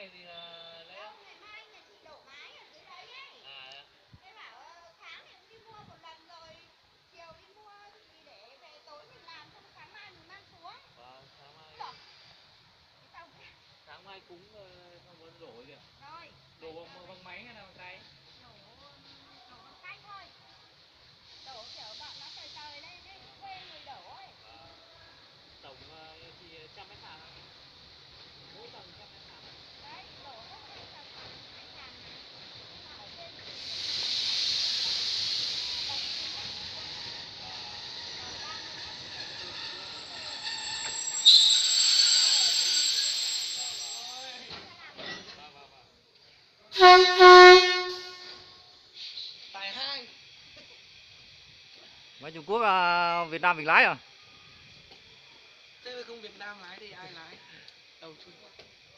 ngày gì là lễ? Không, ngày mai nhà chị đổ mái ở dưới đấy ấy. À. Thế bảo tháng thì cũng đi mua một lần rồi, chiều đi mua thì để về tối mình làm, xong sáng mai mình mang xuống. Vâng, sáng mai. Được. Sáng mai cúng xong rồi đổ kìa. Rồi. Đổ bằng máy hay là bằng tay? Đổ bằng tay thôi. Đổ kiểu bọn nó trời trời lên ấy, thuê người đổ ấy. Tổng thì 100 mét thảm. Mỗi tầng 100 mét thảm. Đấy, đổ hết hai tầng hai sàn mà. Nhưng mà ở trên thì Tại hai. Máy Trung Quốc Việt Nam mình lái à? Thế mà không Việt Nam lái thì ai lái? Đầu Trung Quốc.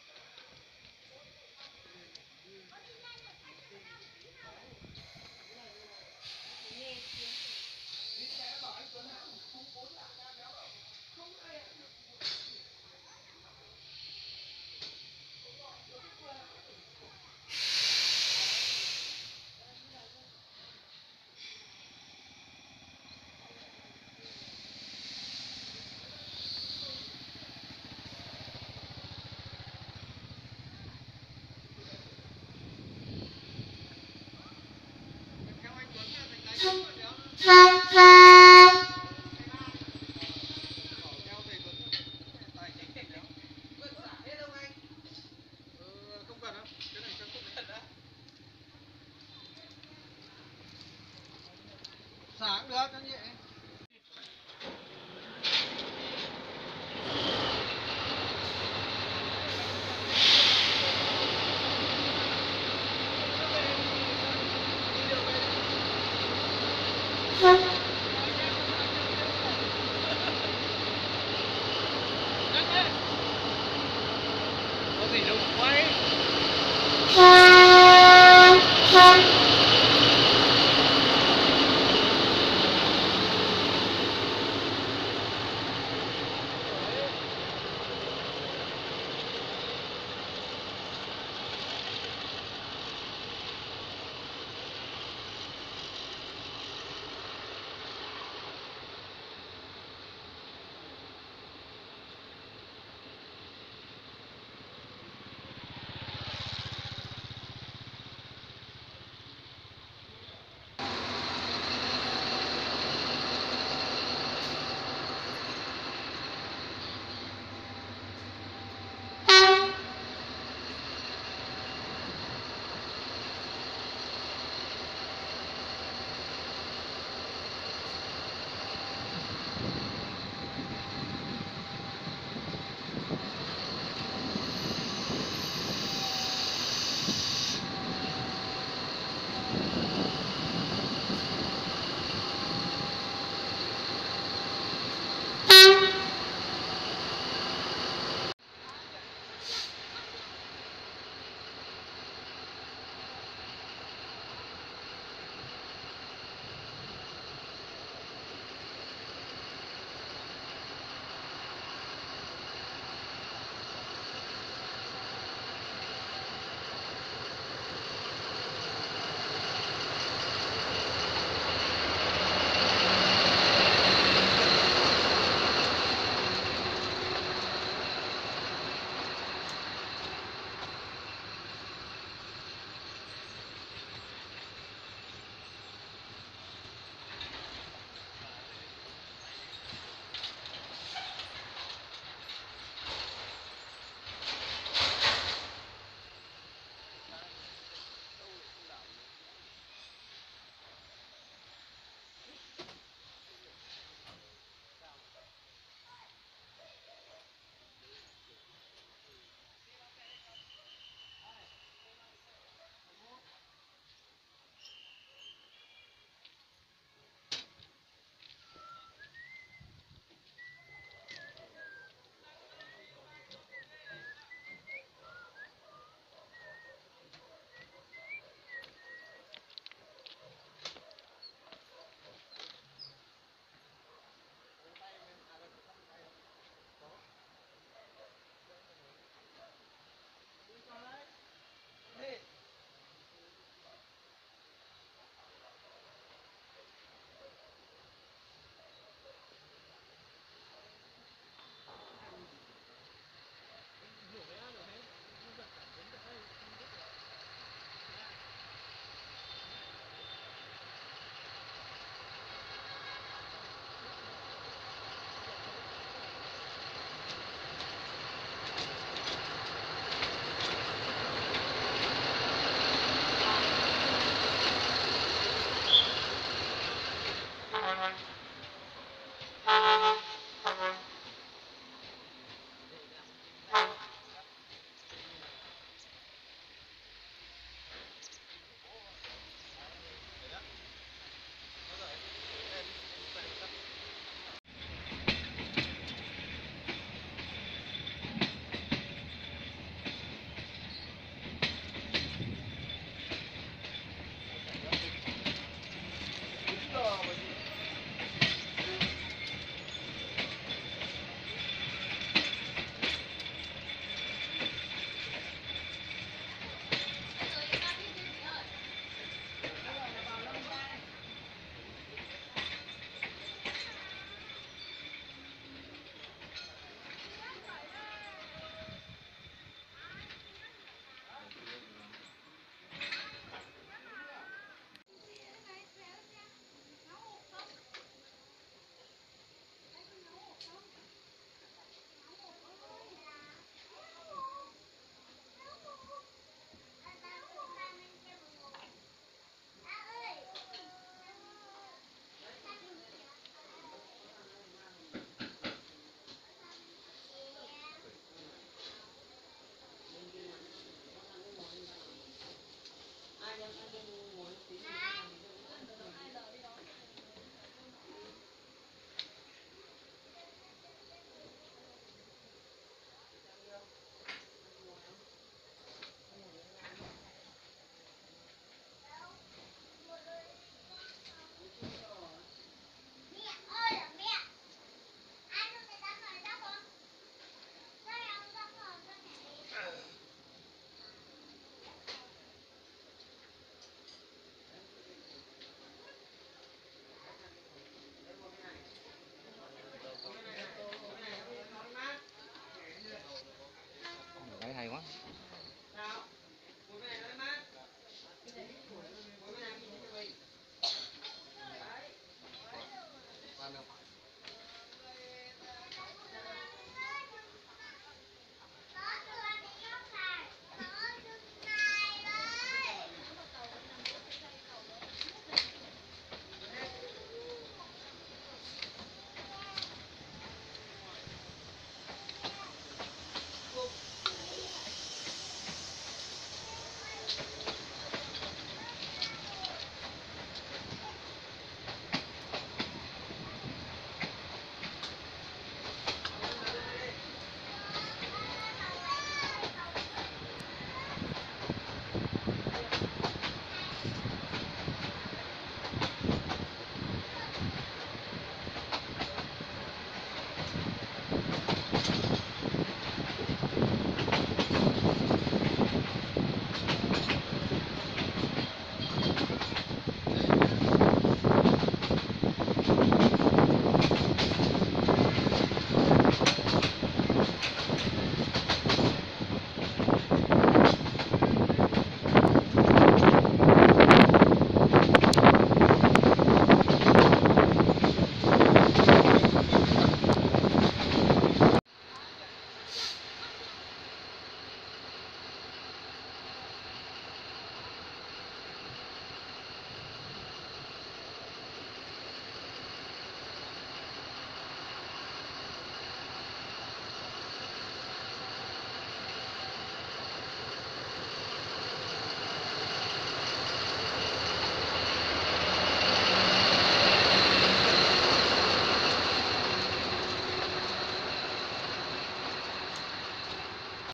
Sáng được cho nhẹ. Có gì đâu mà quay.